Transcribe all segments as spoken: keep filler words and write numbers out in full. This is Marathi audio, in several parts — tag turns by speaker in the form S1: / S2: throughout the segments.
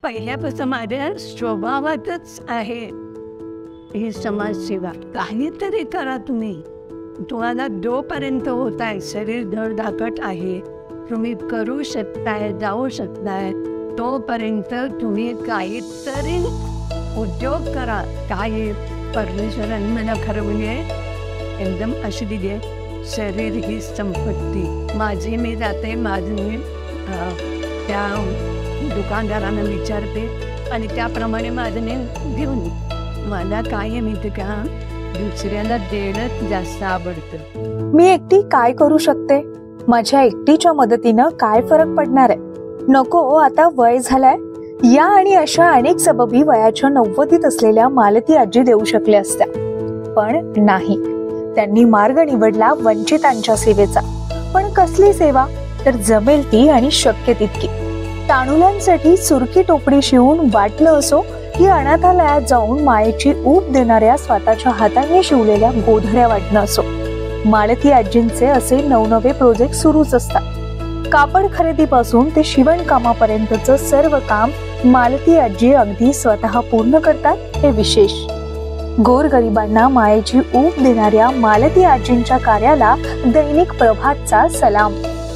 S1: पहिल्यापासून माझ्या स्वभावातच आहे ही समाजसेवा. काहीतरी करा तुम्ही. तुम्हाला जोपर्यंत होत आहे, शरीर धडधाकट आहे, तुम्ही करू शकताय, जाऊ शकताय, तोपर्यंत तुम्ही काहीतरी उद्योग करा. काय परमेश्वरांनी मला खरं म्हणजे एकदम अशी दिली आहे, शरीर ही संपत्ती. माझी मी जाते, माझी मी त्या दुकानदारांना विचारते आणि त्याप्रमाणे माझं मी घेऊन. मला काय माहिती का, दुसऱ्याला देणं जास्त आवडतं.
S2: मी एकटी काय करू शकते, माझ्या एकटीच्या मदतीनं काय फरक पडणार आहे, नको आता वय झालाय, या आणि अशा अनेक सबबी वयाच्या नव्वदीत असलेल्या मालती आजी देऊ शकल्या असत्या. पण नाही, त्यांनी मार्ग निवडला वंचितांच्या सेवेचा. पण कसली सेवा, तर जमेल ती आणि शक्य तितकी. तांदुळांसाठी सुरकी टोपडी शिवून वाटलं असो की अनाथालयात जाऊन मायेची ऊब देणाऱ्या स्वतःच्या हाताने शिवलेल्या गोधड्या वाटणं असो, मालती आजींचे असे नवनवे प्रोजेक्ट सुरूच असतात. कापड खरेदीपासून ते शिवणकामापर्यंतचं सर्व काम मालती आजी अगदी स्वतः पूर्ण करतात, हे विशेष. गोरगरिबांना मायेची ऊब देणाऱ्या मालती आजींच्या कार्याला दैनिक प्रभातचा सलाम.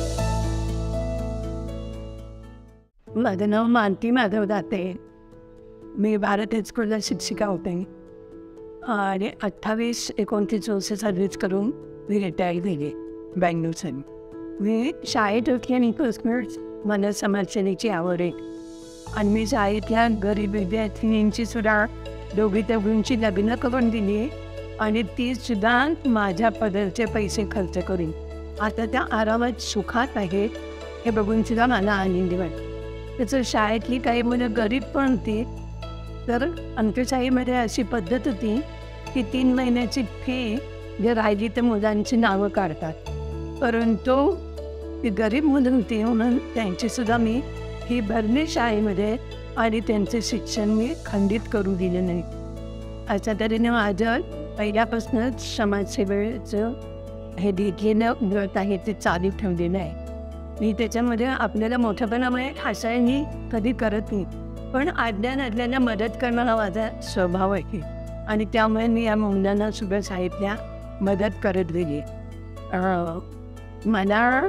S1: माझं नाव मालती माधव दाते. मी भारत हायस्कूलला शिक्षिका होते आणि अठ्ठावीस एकोणतीस वर्ष सर्व्हिस करून मी रिटायर झाले बँगलोरसाठी. मी शाळेत होती आणि मला समाजसेवेची आवड आहे आणि मी शाळेतल्या गरीब विद्यार्थिनींची सुद्धा दोघी दोघींची लग्न करून दिली आणि ती सुद्धा माझ्या पदरचे पैसे खर्च करून आता त्या आरामात सुखात आहेत, हे बघून सुद्धा मला आनंदी वाटतं. त्याचं शाळेतली काही मुलं गरीब पण होती, तर आमच्या शाळेमध्ये अशी पद्धत होती की तीन महिन्याची फी जे राहिली ते मुलांची नावं काढतात, परंतु ती गरीब मुलं होती म्हणून त्यांचीसुद्धा मी फी भरली शाळेमध्ये आणि त्यांचे शिक्षण मी खंडित करू दिले नाही. अशा तऱ्हेने माझं पहिल्यापासूनच समाजसेवेचं हे घेतलेलं व्रत आहे ते चालू ठेवलेलं आहे. मी त्याच्यामध्ये आपल्याला मोठ्यापणामुळे हसायनी कधी करत नाही, पण आदल्यान आदल्याला मदत करणं हा माझा स्वभाव आहे आणि त्यामुळे मी या मुलांना सुद्धा शाळेतल्या मदत करत गेली. मला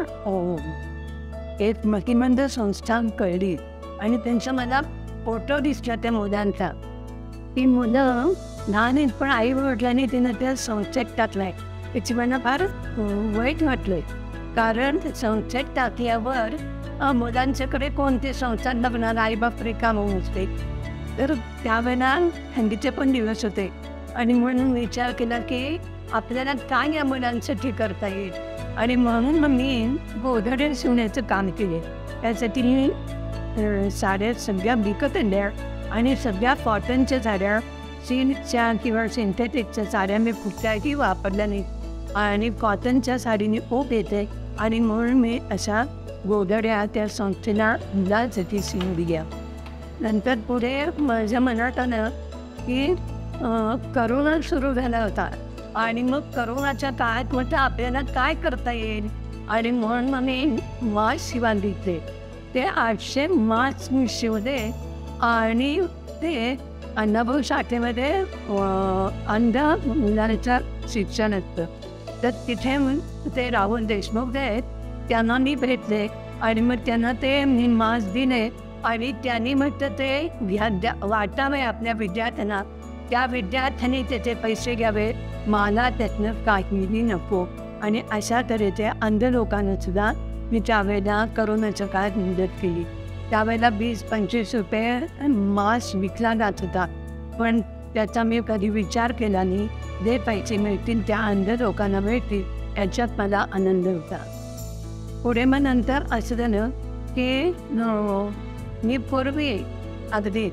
S1: एक मतिमंद संस्था कळली आणि त्यांचा मला फोटो दिसला त्या मुलांचा. ती मुलं लहान आहेत पण आई वडिलांनी तिनं त्या संस्थेत टाकलाय. त्याची मला फार वाईट वाटलंय, कारण संस्थेत टाकल्यावर मुलांच्याकडे कोणते संस्था बघणार, आईबाप रिकाम नसते. तर त्यावेळेला थंडीचे पण दिवस होते आणि म्हणून विचार केला की आपल्याला काय या मुलांसाठी करता येईल आणि म्हणून मग मी गोधड्या शिवण्याचं काम केले. त्यासाठी मी साड्या सगळ्या विकत आणल्या आणि सगळ्या कॉटनच्या साड्या, सिल्कच्या किंवा सिंथेटिकच्या साड्या मी कुठल्याही वापरल्या नाही आणि कॉटनच्या साडीने खूप येते आणि म्हणून मी अशा गोधड्या त्या संस्थेला मुलांसाठी शिवून दिल्या. नंतर पुढे माझ्या मनात आलं की करोना सुरू झाला होता आणि मग करोनाच्या काळात म्हटलं आपल्याला काय करता येईल आणि म्हणून मग मी मास्क शिवायला दिले. ते आठशे मास्क मी शिवले आणि ते अण्णाभाऊ शाखेमध्ये अंध मुलांचं शिक्षण असतं, तर तिथे ते राहुल देशमुख आहेत त्यांना मी भेटले आणि मग त्यांना ते मी मास्क दिले आणि त्यांनी म्हटलं ते घ्या वाटावे आपल्या विद्यार्थ्यांना, त्या विद्यार्थ्यांनी त्याचे पैसे घ्यावे, मला त्यातनं काहीही नको. आणि अशा तऱ्हेच्या अंध लोकांना सुद्धा मी त्यावेळेला करोनाच्या काळात मदत केली. त्यावेळेला वीस पंचवीस रुपये मास्क विकला जात होता, पण त्याचा मी कधी विचार केला नाही. जे पैसे मिळतील त्या अंध लोकांना मिळतील याच्यात मला आनंद होता. पुढे मग नंतर असं झालं की मी पूर्वी अगदी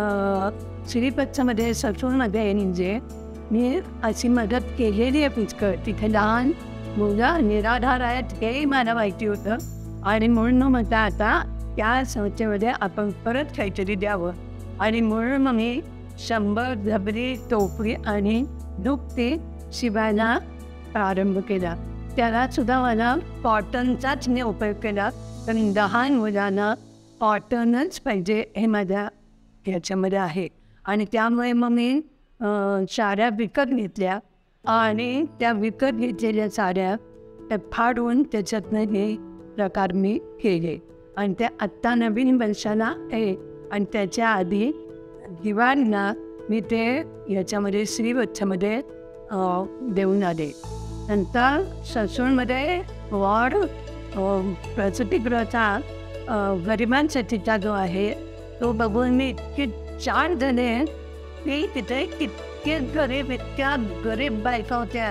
S1: श्रीपथमध्ये ससूनमध्ये म्हणजे मी अशी मदत केलेली आहे पुष्कळ. तिथे लहान मुलं निराधार आहेत हेही मला माहिती होतं आणि म्हणून म्हटलं आता त्या संस्थेमध्ये आपण परत काहीतरी द्यावं आणि म्हणून मग मी शंभर झबरी टोपरी आणि दुपटी शिवायला प्रारंभ केला. त्याला सुद्धा मला कॉटनचाच मी उपयोग केला, कारण लहान मुलांना कॉटनच पाहिजे हे माझ्या ह्याच्यामध्ये आहे. आणि त्यामुळे मग मी अं, साड्या विकत घेतल्या आणि त्या विकत घेतलेल्या साड्या त्या फाडून त्याच्यातनं हे प्रकार मी केले. आणि त्या आत्ता नवीन वर्षाला आहे. आणि त्याच्या आधी दिवाळीला मी ते याच्यामध्ये श्रीवत्समध्ये अं, देऊन आले. नंतर ससूनमध्ये वॉर्ड प्रसूतिगृहाचा अं, गरिबांसाठीचा जो आहे तो बघून मी इतकी छान झाले की तिथे इतके गरीब इतक्या गरीब बायका होत्या.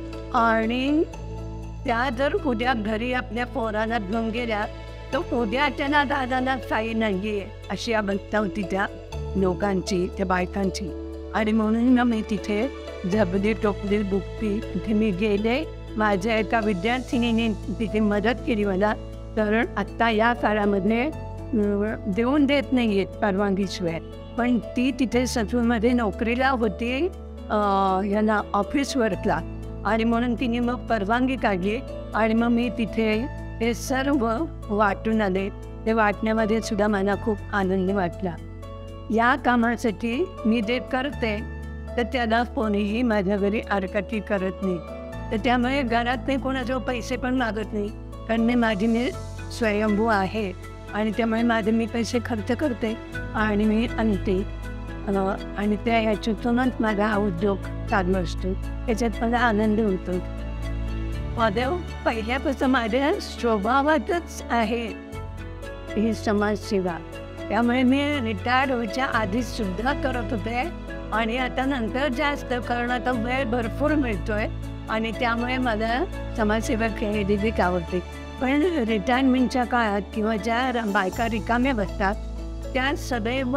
S1: आणि त्या जर उद्या घरी आपल्या पोरांना घेऊन गेल्या तर उद्या त्यांना दादाला काही नाही आहे अशी अवस्था होती त्या लोकांची, त्या बायकांची. आणि म्हणून ना मी तिथे झबली टोपली बुकती तिथे मी गेले. माझ्या एका विद्यार्थिनीने तिथे मदत केली मला. कारण आत्ता या काळामध्ये अं, देऊन देत नाही आहेत परवानगीशिवाय. पण ती तिथे ससूनमध्ये नोकरीला होती अं, याला ऑफिस वर्कला. आणि म्हणून तिने मग परवानगी काढली आणि मग मी तिथे हे सर्व वाटून आले. ते वाटण्यामध्ये सुद्धा मला खूप आनंद वाटला. या कामासाठी मी जे करते तर त्याला कोणीही माझ्या घरी आडकाठी करत नाही. तर त्यामुळे घरात मी कोणाजवळ पैसे पण मागत नाही. कारण मी माझी मी स्वयंभू आहे आणि त्यामुळे माझे मी पैसे खर्च करते आणि मी आणते. आणि त्या ह्याच्यातूनच माझा हा उद्योग चालू असतो. याच्यात मला आनंद होतो. माझ्या पहिल्यापासून माझ्या स्वभावातच आहे ही समाजसेवा. त्यामुळे मी रिटायर्ड व्हायच्या आधी सुद्धा करत होते आणि आता नंतर जास्त कारण आता वेळ भरपूर मिळतोय आणि त्यामुळे मला समाजसेवा केलेली आवडते. पण रिटायरमेंटच्या काळात किंवा ज्या बायका रिकाम्या बसतात त्या सदैव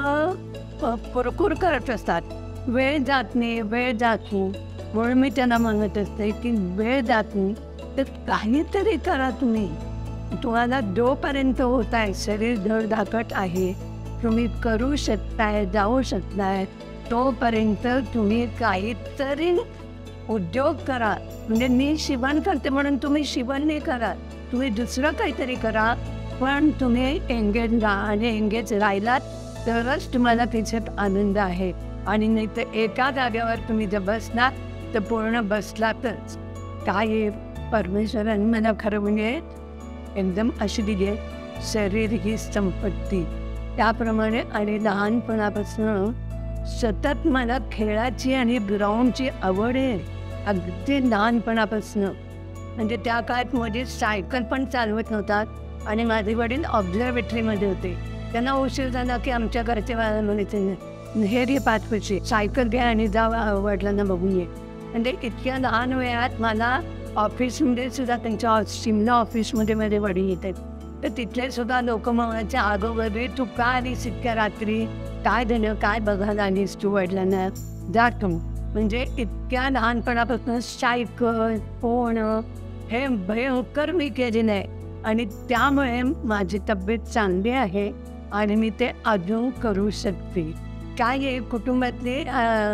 S1: कुरकुर करत असतात. वेळ जात नाही, वेळ जात नाही. म्हणून मी त्यांना म्हणत असते की वेळ जात नाही तर काहीतरी करा. तुम्ही तुम्हाला जोपर्यंत होत आहे, शरीर धडधाकट आहे, तुम्ही करू शकताय, जाऊ शकताय, तोपर्यंत तुम्ही काहीतरी उद्योग करा. म्हणजे मी शिवण करते म्हणून तुम्ही शिवण नाही करा, तुम्ही दुसरं काहीतरी करा. पण तुम्ही एंगेज राहा आणि एंगेज राहिलात तरच तुम्हाला त्याच्यात आनंद आहे. आणि नाही तर एका जागेवर तुम्ही जर बसलात तर पूर्ण बसलातच. काय परमेश्वराने मला खरं म्हणजे एकदम अशी दिली आहे, शरीर ही संपत्ती. त्याप्रमाणे आणि लहानपणापासून सतत मला खेळाची आणि ग्राउंडची आवड आहे. अगदी लहानपणापासून. म्हणजे त्या काळात माझी सायकल पण चालवत नव्हतात आणि माझे वडील ऑब्झर्वेटरीमध्ये होते. त्यांना उशीर झाला की आमच्या घरचे म्हणायचे हे रे पाच पैसे सायकल घ्या आणि जावा वडिलांना बघून ये. म्हणजे इतक्या लहान वयात मला ऑफिसमध्ये सुद्धा त्यांच्या शिमला ऑफिसमध्ये माझे वडील येतात. तर तिथले सुद्धा लोक म्हणायचे अगोदर तू का आलीस इतक्या रात्री, काय झालं, काय बघायला आलीस तू वडिलांना, जातो. म्हणजे इतक्या लहानपणापासून सायकल पोहणं हे भयंकर मी केलेलं आहे. आणि त्यामुळे माझी तब्येत चांगली आहे आणि मी ते अजून करू शकते. काय आहे कुटुंबातली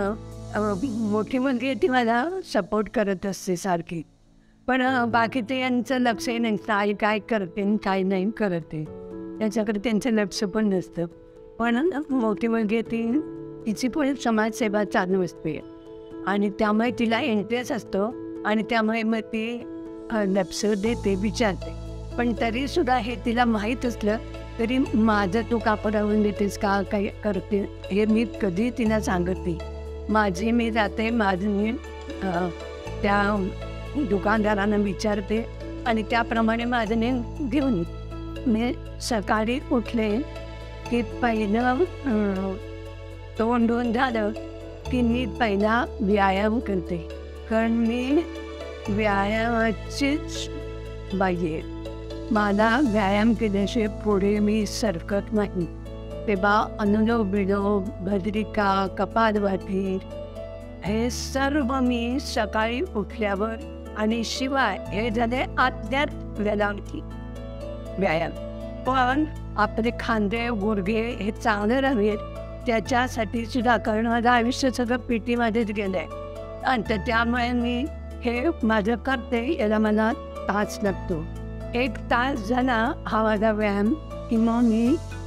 S1: मोठी मुलगी आहे ती मला सपोर्ट करत असते सारखी. पण बाकी ते यांचं लक्ष नाही, काय काय करते काय नाही करते याच्याकडे त्यांचं लक्ष पण नसतं. पण मोठी मुलगी ती तिची पण समाजसेवा चालू असते आणि त्यामुळे तिला इंटरेस्ट असतो आणि त्यामुळे मग ती लक्ष देते, विचारते. पण तरीसुद्धा हे तिला माहीत असलं तरी माझं तू कापड आणून देतेस का, काही करते हे मी कधी तिला सांगत नाही. माझी मी जाते, माझं मी त्या दुकानदारांना विचारते आणि त्याप्रमाणे माझं मी घेऊन मी सकाळी उठले की पहिलं तोंड धुवून झालं की मी पहिला व्यायाम करते. कारण मी व्यायामाचीच बाई आहे. मला व्यायाम केल्याशिवाय पुढे मी सरकत नाही. तेव्हा अनुलोम विलोम, भद्रिका, कपालभाती हे सर्व मी सकाळी उठल्यावर आणि शिवाय हे झाले आतल्यात वेलांटी व्यायाम. पण आपले खांदे गुडघे हे चांगले राहावेत त्याच्यासाठी सुद्धा कारण माझं आयुष्य सगळं पीटीमध्येच गेलं आहे आणि त्यामुळे मी हे माझं करते. याला मला तास लागतो. एक तास झाला हा माझा व्यायाम की मग मी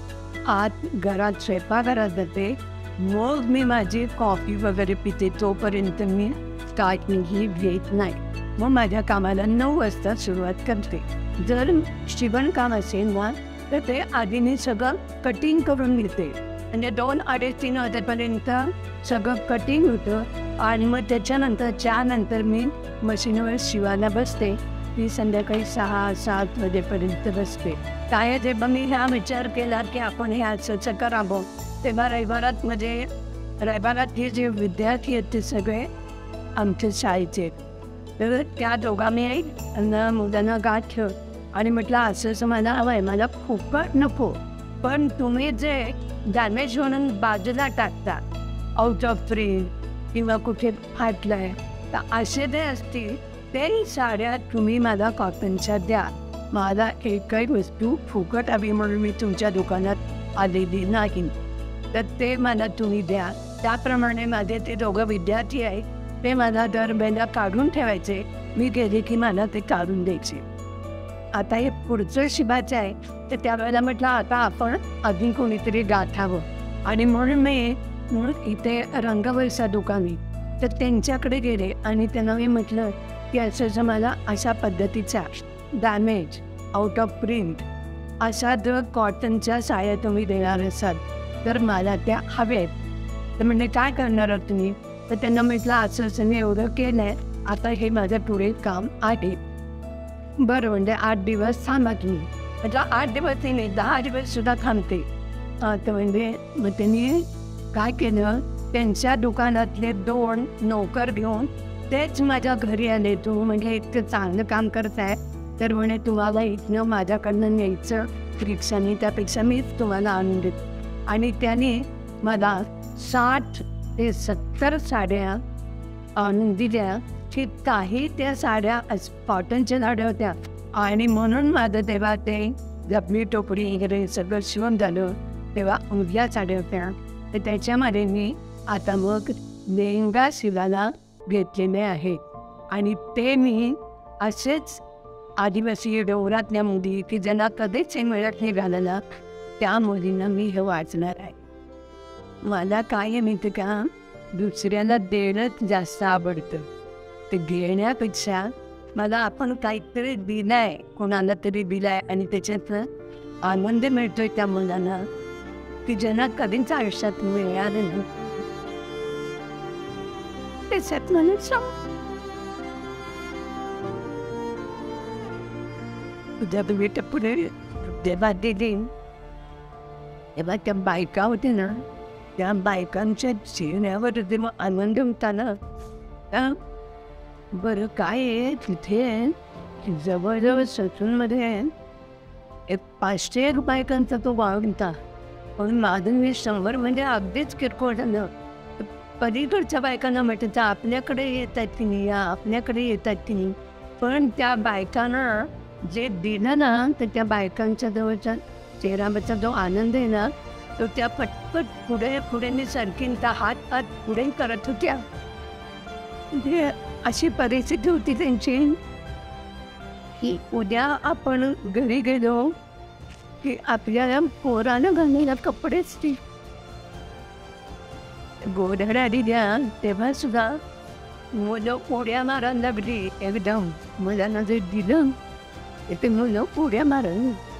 S1: आत घरात स्वयंपाकघरात जाते, मग मी माझी कॉफी वगैरे पिते. तोपर्यंत मी काहीही घेत नाही. मग माझ्या कामाला नऊ वाजता सुरुवात करते. जर शिवणकाम असेल ना तर ते आधी मी सगळं कटिंग करून घेते. म्हणजे दोन अडीच तीन वाजेपर्यंत सगळं कटिंग होतं आणि मग त्याच्यानंतर नंतर मी मशीनवर शिवायला बसते. ती संध्याकाळी सहा सात वाजेपर्यंत बसते. काय जेव्हा मी ह्या विचार केला की आपण हे असं करावं, तेव्हा रविवारात म्हणजे रविवारात हे जे विद्यार्थी आहेत ते सगळे आमच्या शाळेचे. तर त्या दोघांनी आणि मुलांना गाठ ठेव आणि म्हटलं असं असं मला हवं आहे, मला फुकट नको, पण तुम्ही जे डॅमेज म्हणून बाजूला टाकता आउट ऑफ प्रिंट किंवा कुठे फाटलं आहे, तर असे जे असतील ते साड्या तुम्ही मला कॉटनच्या द्या. मला एकही वस्तू फुकट हवी म्हणून मी तुमच्या दुकानात आलेली नाही, तर ते मला तुम्ही द्या. त्याप्रमाणे माझे ते दोघं विद्यार्थी आहेत, ते मला दर महिन्यात काढून ठेवायचे. मी गेले की मला ते काढून द्यायचे. आता हे पुढचं शिवायचं आहे, तर त्यावेळेला म्हटलं आता आपण अजून कोणीतरी गाठावं. आणि म्हणून मी म्हणून इथे रंगवलचा दुकानी तर त्यांच्याकडे गेले आणि त्यांना मी म्हटलं की असं जर मला अशा पद्धतीचा डॅमेज आउट ऑफ प्रिंट अशा जर कॉटनच्या साड्या तुम्ही देणार असाल तर मला त्या हव्यात. तर म्हणजे काय करणार आहात तुम्ही? तर त्यांना म्हटलं असं असं मी एवढं केलं आहे, आता हे माझं पुढे काम आहे. बरं म्हणजे आठ दिवस थांबा तुम्ही. म्हटलं आठ दिवस नाही, दहा दिवससुद्धा थांबते. हां तर म्हणजे मग त्यांनी काय केलं, त्यांच्या दुकानातले दोन नोकर घेऊन तेच माझ्या घरी आले. तू म्हणजे इतकं चांगलं काम करताय तर म्हणे तुम्हाला इथनं माझ्याकडनं न्यायचं रिक्षाने, त्यापेक्षा मीच तुम्हाला आणून देतो. आणि त्याने मला साठ ते सत्तर साड्या आणून दिल्या की काही त्या साड्या कॉटनच्या साड्या होत्या. आणि म्हणून माझं तेव्हा ते जपली टोपरी वगैरे सगळं शिवून झालं तेव्हा उरल्या साड्या होत्या. तर त्याच्यामध्ये मी आता मग लेहंगा शिवायला घेतलेले आहे. आणि ते मी असेच आदिवासी डोंगरातल्या मुली की ज्यांना कधीच हे मिळत नाही घालायला, त्या मुलींना मी हे वाचणार आहे. मला काय आहे माहिती का, दुसऱ्याला देणंच जास्त आवडतं. ते घेण्यापेक्षा मला आपण काहीतरी दिलं आहे, कोणाला तरी दिलं आहे आणि त्याच्यातनं आनंद मिळतोय त्या मुलांना की ज्यांना कधीच आयुष्यात मिळालं नाही. त्याच्यात मला सांग तुझ्या तुम्ही पुढे जेव्हा दिली तेव्हा त्या बायका होत्या ना, त्या बायकांच्या चेहऱ्यावर जेव्हा आनंद होता ना, त्या बरं काय आहे तिथे जवळजवळ ससूनमध्ये एक पाचशे बायकांचा तो वाढ होता. पण माझं मी शंभर म्हणजे अगदीच किरकोळ झालं. पलीकडच्या बायकांना म्हटलं आपल्याकडे येतात की नाही, या आपल्याकडे येतात की नाही. पण त्या बायकांना जे दिलं ना, तर त्या बायकांच्या जवळच्या चेहऱ्यावरचा जो आनंद आहे ना, तो त्या पटपट पुढे पुढे मी सरकीन त्या हात हात पुढे करत होत्या. म्हणजे अशी परिस्थिती होती त्यांची की उद्या आपण घरी गेलो की आपल्याला पोराला घाललेला कपडेच ती गोधड आली द्या. तेव्हा सुद्धा मुलं उड्या मारायला लागली एकदम. मुलांना जे दिलं ते मुलं उड्या मारायला